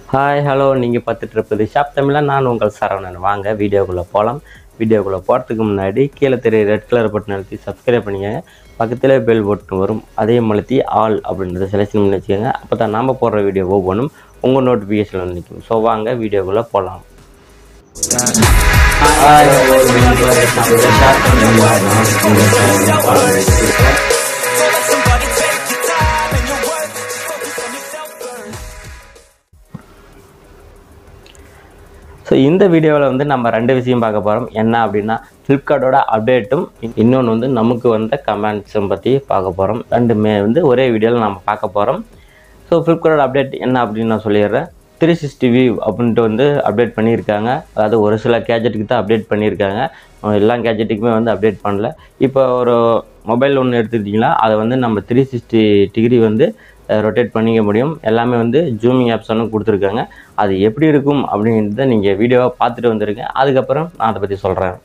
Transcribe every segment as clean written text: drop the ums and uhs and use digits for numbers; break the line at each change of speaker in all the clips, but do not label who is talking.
Hi hello நீங்கள் பார்த்துட்டு இருப்பது ஷாப் தமிழா. நான் உங்கள் சரவணன். வாங்க வீடியோக்குள்ளே போகலாம். வீடியோக்குள்ளே போகிறதுக்கு முன்னாடி கீழே தெரிய ரெட் கலர் பட்டன் அழுத்தி சப்ஸ்கிரைப் பண்ணிக்கோங்க. பக்கத்தில் பெல் பட்டன் வரும், அதையும் அழுத்தி ஆல் அப்படின்றத செலக்ஷன் பண்ணி வச்சுக்கோங்க. அப்போ தான் நாம் போடுற வீடியோ ஒவ்வொன்றும் உங்கள் நோட்டிஃபிகேஷன் வந்து நிற்கும். ஸோ வாங்க வீடியோக்குள்ளே போகலாம். ஸோ இந்த வீடியோவில் வந்து நம்ம ரெண்டு விஷயம் பார்க்க போகிறோம். என்ன அப்படின்னா, ஃப்ளிப்கார்ட்டோட அப்டேட்டும், இன்னொன்று வந்து நமக்கு வந்த கமெண்ட்ஸும் பற்றி பார்க்க போகிறோம். ரெண்டுமே வந்து ஒரே வீடியோவில் நம்ம பார்க்க போகிறோம். ஸோ ஃப்ளிப்கார்ட்டோட அப்டேட் என்ன அப்படின்னு நான் சொல்லிடுறேன். 360 வியூ அப்படின்ட்டு வந்து அப்டேட் பண்ணியிருக்காங்க. அதாவது ஒரு சில கேஜெட்டுக்கு தான் அப்டேட் பண்ணியிருக்காங்க, எல்லா கேஜெட்டுக்குமே வந்து அப்டேட் பண்ணல. இப்போ ஒரு மொபைல் ஒன்று எடுத்துக்கிட்டிங்கன்னா அதை வந்து நம்ம 360 டிகிரி வந்து ரொட்டேட் பண்ணிக்க முடியும். எல்லாமே வந்து ஜூமிங் ஆப்ஷனும் கொடுத்துருக்காங்க. அது எப்படி இருக்கும் அப்படின்றத நீங்கள் வீடியோவை பார்த்துட்டு வந்துருங்க. அதுக்கப்புறம் நான் அதை பற்றி சொல்கிறேன்.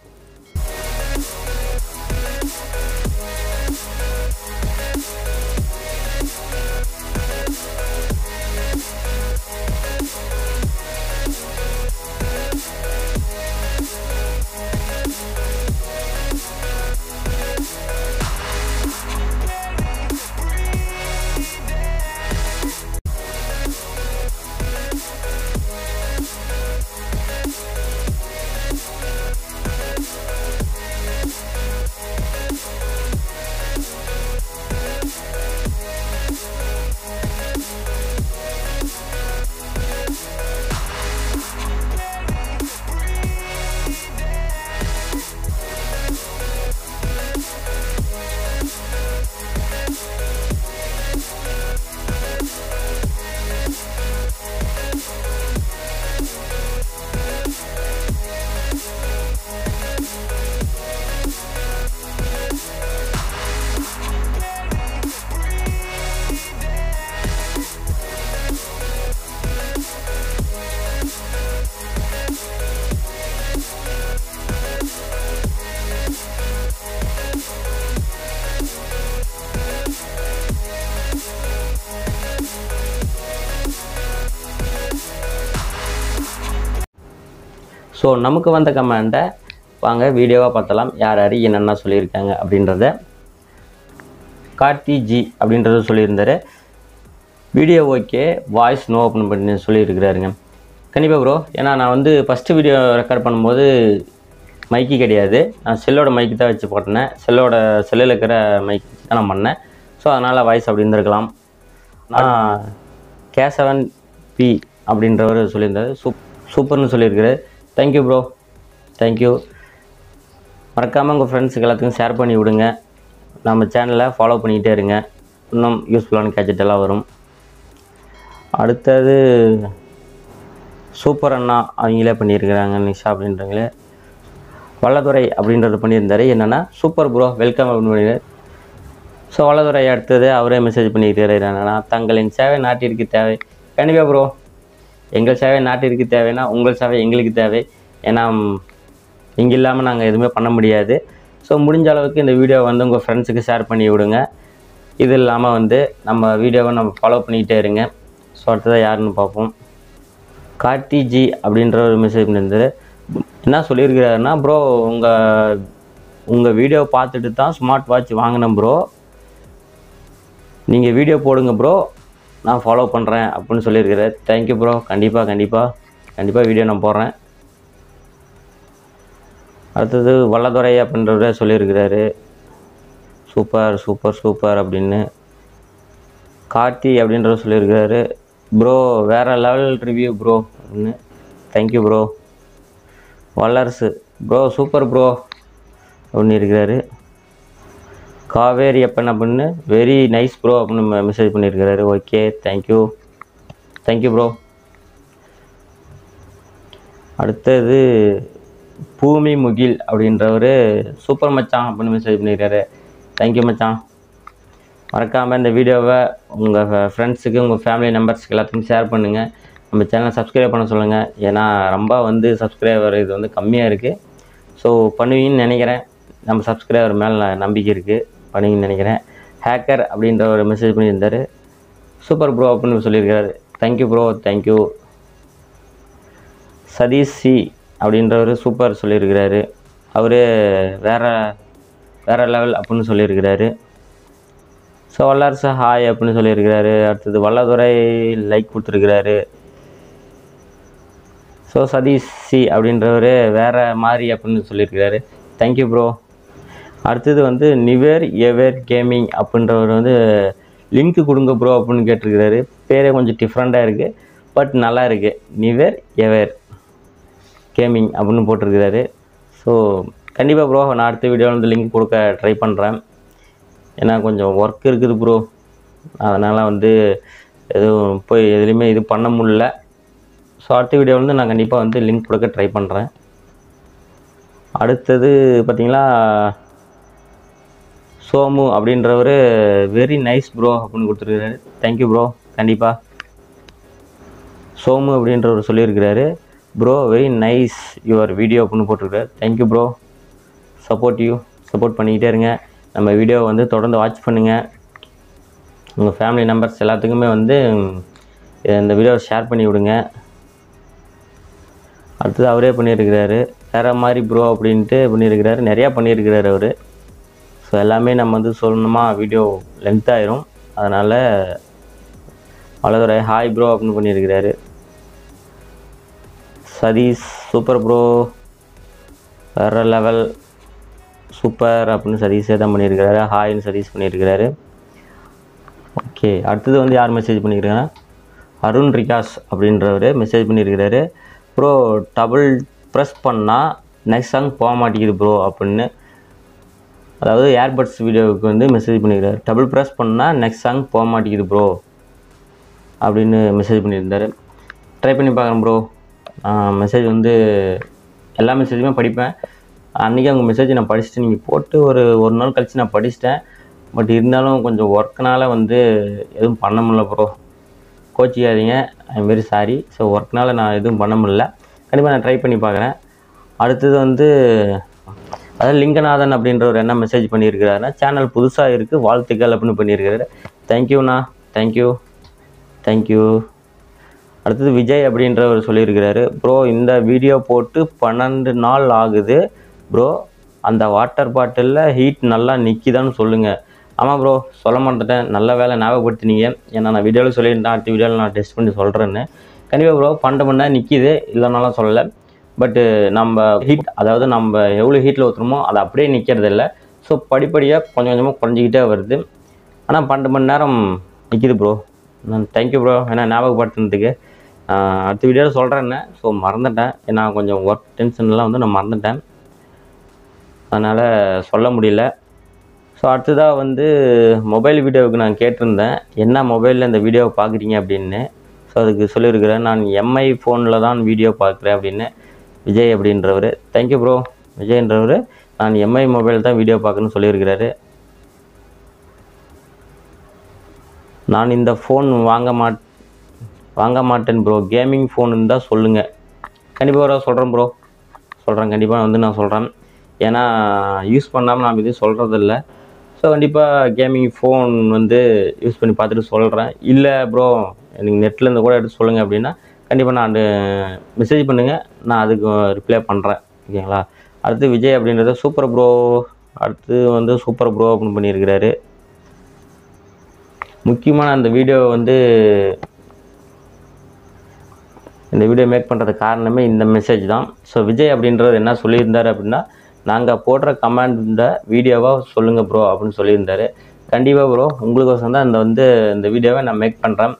ஸோ நமக்கு வந்த கமெண்ட்டை வாங்க வீடியோவாக பார்த்தலாம். யார் யார் என்னென்ன சொல்லியிருக்காங்க அப்படின்றத. கார்த்தி ஜி அப்படின்றத சொல்லியிருந்தார். Video okay, voice no open பண்ணி சொல்லியிருக்கிறாருங்க. கண்டிப்பாக ப்ரோ, ஏன்னா நான் வந்து ஃபஸ்ட்டு வீடியோ ரெக்கார்ட் பண்ணும்போது மைக்கு கிடையாது, நான் செல்லோட மைக்கு தான் வச்சு போட்டேன். செல்லில் இருக்கிற மைக் தான் நான் பண்ணேன். ஸோ அதனால் வாய்ஸ் அப்படி இருந்திருக்கலாம். நான் K7P அப்படின்றவர் சொல்லியிருந்தார். சூப்பர்னு சொல்லியிருக்கிறார். Thank you bro, thank you. மறக்காமல் உங்கள் ஃப்ரெண்ட்ஸுக்கு எல்லாத்துக்கும் ஷேர் பண்ணி விடுங்க. நம்ம சேனலை ஃபாலோ பண்ணிக்கிட்டே இருங்க, இன்னும் யூஸ்ஃபுல்லான கேஜெட் எல்லாம் வரும். அடுத்தது சூப்பர் அண்ணா அவங்களே பண்ணியிருக்கிறாங்க. நிஷா அப்படின்றவங்களே. வல்லதுரை அப்படின்றது பண்ணியிருந்தார். என்னென்னா சூப்பர் ப்ரோ, வெல்கம் அப்படின்னு பண்ணியிருக்காரு. ஸோ வல்லதுரை அடுத்தது அவரே மெசேஜ் பண்ணியிருக்காரு. என்னென்னா, தங்களின் சேவை நாட்டிற்கு தேவை. கண்டிப்பாக ப்ரோ, எங்கள் சேவை நாட்டிற்கு தேவைன்னா உங்கள் சேவை எங்களுக்கு தேவை. ஏன்னா இங்கே இல்லாமல் நாங்கள் எதுவுமே பண்ண முடியாது. ஸோ முடிஞ்ச அளவுக்கு இந்த வீடியோவை வந்து உங்கள் ஃப்ரெண்ட்ஸுக்கு ஷேர் பண்ணி விடுங்க. இது இல்லாமல் வந்து நம்ம வீடியோவை நம்ம ஃபாலோ பண்ணிக்கிட்டே இருங்க. ஸோ அடுத்ததாக யாருன்னு பார்ப்போம். கார்த்தி ஜி அப்படின்ற ஒரு மெசேஜ் பண்ணியிருந்தாரு. என்ன சொல்லியிருக்கிறாருன்னா, ப்ரோ உங்கள் வீடியோ பார்த்துட்டு தான் ஸ்மார்ட் வாட்ச் வாங்கினேன் ப்ரோ, நீங்கள் வீடியோ போடுங்க ப்ரோ, நான் ஃபாலோ பண்ணுறேன் அப்படின்னு சொல்லியிருக்கிறார். Thank you bro. கண்டிப்பாக வீடியோ நான் போடுறேன். அடுத்தது வல்லதுரை அப்படின்றவரே சொல்லியிருக்கிறாரு. சூப்பர் சூப்பர் சூப்பர் அப்படின்னு. கார்த்தி அப்படின்றவர் சொல்லியிருக்கிறாரு. ப்ரோ வேறு லெவல் ரிவ்யூ ப்ரோ அப்படின்னு. Thank you bro. Vallarasu bro super bro அப்படின்னு இருக்கிறாரு. காவேரி அப்பன் அப்படின்னு வெரி நைஸ் ப்ரோ அப்படின்னு மெசேஜ் பண்ணியிருக்கிறாரு. Okay, thank you bro. அடுத்தது பூமி முகில் அப்படின்றவர் சூப்பர் மச்சான் அப்படின்னு மெசேஜ் பண்ணியிருக்காரு. தேங்க்யூ மச்சான். மறக்காமல் இந்த வீடியோவை உங்கள் ஃப்ரெண்ட்ஸுக்கு, உங்கள் ஃபேமிலி மெம்பர்ஸ்க்கு எல்லாத்துக்கும் ஷேர் பண்ணுங்கள். நம்ம சேனலை சப்ஸ்கிரைப் பண்ண சொல்லுங்கள். ஏன்னா ரொம்ப வந்து சப்ஸ்கிரைபர் இது வந்து கம்மியாக இருக்குது. ஸோ பண்ணுவீங்கன்னு நினைக்கிறேன். நம்ம சப்ஸ்கிரைபர் மேலே நம்பிக்கை இருக்குது, பண்ணுவீங்கன்னு நினைக்கிறேன். ஹேக்கர் அப்படின்ற ஒரு மெசேஜ் பண்ணியிருந்தார். சூப்பர் ப்ரோ அப்படின்னு சொல்லியிருக்காரு. Thank you bro, thank you. Sathish C அப்படின்றவர் சூப்பர் சொல்லியிருக்கிறாரு. அவரே வேறு லெவல் அப்படின்னு சொல்லியிருக்கிறாரு. ஸோ வல்லரசு ஹாய் அப்படின்னு சொல்லியிருக்கிறாரு. அடுத்தது வல்லதுரை லைக் கொடுத்துருக்கிறாரு. ஸோ சதீஷ் சி அப்படின்றவர் வேறு மாதிரி அப்படின்னு சொல்லியிருக்கிறாரு. Thank you bro. அடுத்தது வந்து நிவேர் எவேர் கேமிங் அப்படின்றவர் வந்து லிங்க்கு கொடுங்க ப்ரோ அப்படின்னு கேட்டிருக்கிறாரு. பேரே கொஞ்சம் டிஃப்ரெண்ட்டாக இருக்குது, பட் நல்லா இருக்குது. நிவேர் எவேர் கேமிங் அப்படின்னு போட்டிருக்கிறாரு. ஸோ கண்டிப்பாக ப்ரோ நான் அடுத்த வீடியோவில் வந்து லிங்க் கொடுக்க ட்ரை பண்ணுறேன். ஏன்னா கொஞ்சம் ஒர்க் இருக்குது ப்ரோ, அதனால் வந்து எதுவும் போய் எதுலேயுமே இது பண்ண முடியல. ஸோ அடுத்த வீடியோவில் வந்து நான் கண்டிப்பாக வந்து லிங்க் கொடுக்க ட்ரை பண்ணுறேன். அடுத்தது பார்த்திங்களா, சோமு அப்படின்றவர் வெரி நைஸ் ப்ரோ அப்படின்னு கொடுத்துருக்காரு. Thank you bro. கண்டிப்பாக சோமு அப்படின்றவர் சொல்லியிருக்கிறாரு. Bro very nice your video அப்படின்னு போட்டிருக்காரு. Thank you bro. சப்போர்ட் பண்ணிக்கிட்டே இருங்க. நம்ம வீடியோவை வந்து தொடர்ந்து வாட்ச் பண்ணுங்கள். உங்கள் ஃபேமிலி மெம்பர்ஸ் எல்லாத்துக்குமே வந்து இந்த வீடியோவை ஷேர் பண்ணி விடுங்க. அடுத்தது அவரே பண்ணியிருக்கிறாரு. வேறு மாதிரி ப்ரோ அப்படின்ட்டு பண்ணியிருக்கிறாரு. நிறையா பண்ணியிருக்கிறாரு அவர். ஸோ எல்லாமே நம்ம வந்து சொல்லணுமா வீடியோ லென்த் ஆயிரும். அதனால் வலதுரை ஹாய் ப்ரோ அப்படின்னு பண்ணியிருக்கிறாரு. சதீஷ் சூப்பர் ப்ரோ, வேறு லெவல் சூப்பர் அப்படின்னு சதீஷே தான் பண்ணியிருக்கிறாரு. ஹாய்னு சதீஷ் பண்ணியிருக்கிறாரு. ஓகே, அடுத்தது வந்து யார் மெசேஜ் பண்ணியிருக்காங்கன்னா அருண் ரிகாஸ் அப்படின்றவர் மெசேஜ் பண்ணியிருக்கிறாரு. ப்ரோ டபுள் ப்ரெஸ் பண்ணால் நெக்ஸ்ட் சாங் போக மாட்டேங்குது ப்ரோ அப்படின்னு, அதாவது ஏர்பட்ஸ் வீடியோவுக்கு வந்து மெசேஜ் பண்ணியிருக்காரு. டபுள் ப்ரெஸ் பண்ணால் நெக்ஸ்ட் சாங் போக மாட்டேங்குது ப்ரோ அப்படின்னு மெசேஜ் பண்ணியிருந்தார். ட்ரை பண்ணி பார்க்குறேன் ப்ரோ. மெசேஜ் வந்து எல்லா மெசேஜுமே படிப்பேன். அன்றைக்கி அவங்க மெசேஜ் நான் படிச்சுட்டு நீங்கள் போட்டு ஒரு நாள் கழித்து நான் படிச்சிட்டேன். பட் இருந்தாலும் கொஞ்சம் ஒர்க்னால் வந்து எதுவும் பண்ண முடியல ப்ரோ, கோச்சிக்காதீங்க. I am very sorry. So ஒர்க்னால் நான் எதுவும் பண்ண முடியல. கண்டிப்பாக நான் ட்ரை பண்ணி பார்க்குறேன். அடுத்தது வந்து அதாவது லிங்கநாதன் அப்படின்றவர் என்ன மெசேஜ் பண்ணியிருக்கிறாருன்னா சேனல் புதுசாக இருக்குது வாழ்த்துக்கள் அப்படின்னு பண்ணியிருக்கிறாரு. தேங்க்யூண்ணா. தேங்க்யூ. அடுத்தது விஜய் அப்படின்றவர் சொல்லியிருக்கிறாரு. ப்ரோ இந்த வீடியோ போட்டு 12 நாள் ஆகுது ப்ரோ, அந்த வாட்டர் பாட்டிலில் ஹீட் நல்லா நிற்கிதான்னு சொல்லுங்கள். ஆமாம் ப்ரோ, சொல்ல மாட்டேன். நல்ல வேலை ஞாபகப்படுத்தினீங்க. ஏன்னா நான் வீடியோவில் சொல்லியிருந்தேன் அடுத்த வீடியோவில் நான் டெஸ்ட் பண்ணி சொல்கிறேன்னு. கண்டிப்பாக ப்ரோ 12 மணி நேரம் நிற்கிது, இல்லைனாலும் சொல்லலை. பட்டு நம்ம ஹீட், அதாவது நம்ம எவ்வளோ ஹீட்டில் ஊற்றுறோமோ அது அப்படியே நிற்கிறது இல்லை. ஸோ படிப்படியாக கொஞ்சம் கொஞ்சமாக குறைஞ்சிக்கிட்டே வருது. ஆனால் 12 மணி நேரம் நிற்கிது ப்ரோ. நான் தேங்க்யூ ப்ரோ ஏன்னா ஞாபகப்படுத்துனதுக்கு. அடுத்த வீடியோவில் சொல்கிறேன்னு ஸோ மறந்துட்டேன். ஏன்னா கொஞ்சம் ஒர்க் டென்ஷன்லாம் வந்து நான் மறந்துட்டேன், அதனால் சொல்ல முடியல. ஸோ அடுத்ததாக வந்து மொபைல் வீடியோவுக்கு நான் கேட்டிருந்தேன், என்ன மொபைலில் இந்த வீடியோவை பார்க்குறீங்க அப்படின்னு. ஸோ அதுக்கு சொல்லியிருக்கிறேன், நான் எம்ஐ ஃபோனில் தான் வீடியோ பார்க்குறேன் அப்படின்னு. விஜய் அப்படின்றவர். Thank you bro. விஜய்ன்றவர் நான் எம்ஐ மொபைல் தான் வீடியோ பார்க்கணுன்னு சொல்லியிருக்கிறாரு. நான் இந்த ஃபோன் வாங்க மாட்டேன் ப்ரோ, கேமிங் ஃபோன் இருந்தால் சொல்லுங்கள். கண்டிப்பாக ப்ரோ சொல்கிறேன். கண்டிப்பாக வந்து நான் சொல்கிறேன். ஏன்னா யூஸ் பண்ணாமல் நான் இது சொல்கிறதில்ல. ஸோ கண்டிப்பாக கேமிங் ஃபோன் வந்து யூஸ் பண்ணி பார்த்துட்டு சொல்கிறேன். இல்லை ப்ரோ எனக்கு நெட்லேருந்து கூட எடுத்து சொல்லுங்கள் அப்படின்னா கண்டிப்பாக நான் மெசேஜ் பண்ணுங்கள், நான் அதுக்கு ரிப்ளை பண்ணுறேன். ஓகேங்களா. அடுத்து விஜய் அப்படின்றத சூப்பர் ப்ரோ. அடுத்து வந்து சூப்பர் ப்ரோ அப்படின்னு பண்ணியிருக்கிறாரு. முக்கியமான அந்த வீடியோ வந்து இந்த வீடியோ மேக் பண்ணுறது காரணமே இந்த மெசேஜ் தான். ஸோ விஜய் அப்படின்றது என்ன சொல்லியிருந்தார் அப்படின்னா, நாங்கள் போடுற கமெண்ட் வீடியோவாக சொல்லுங்கள் ப்ரோ அப்படின்னு சொல்லியிருந்தார். கண்டிப்பாக ப்ரோ உங்களுக்கோசம் தான் இந்த வீடியோவை நான் மேக் பண்ணுறேன்.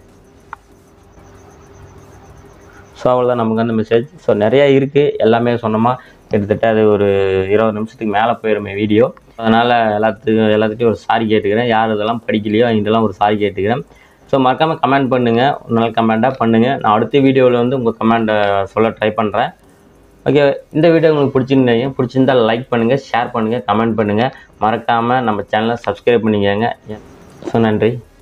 ஸோ அவ்வளோதான் நமக்கு அந்த மெசேஜ். ஸோ நிறையா இருக்குது, எல்லாமே சொன்னோமா கிட்டத்தட்ட அது ஒரு 20 நிமிஷத்துக்கு மேலே போயிடுமே வீடியோ. அதனால் எல்லாத்துட்டையும் ஒரு சாரி கேட்டுக்கிறேன். யார் இதெல்லாம் படிக்கலையோ இதெல்லாம் ஒரு சாரி கேட்டுக்கிறேன். ஸோ மறக்காமல் கமெண்ட் பண்ணுங்கள், ஒரு நாள் கமெண்ட்டாக பண்ணுங்கள். நான் அடுத்த வீடியோவில் வந்து உங்கள் கமெண்ட்டை சொல்ல ட்ரை பண்ணுறேன். ஓகே, இந்த வீடியோ உங்களுக்கு பிடிச்சிருந்தால் லைக் பண்ணுங்கள், ஷேர் பண்ணுங்கள், கமெண்ட் பண்ணுங்கள். மறக்காமல் நம்ம சேனலை சப்ஸ்கிரைப் பண்ணிக்கோங்க. ஸோ நன்றி.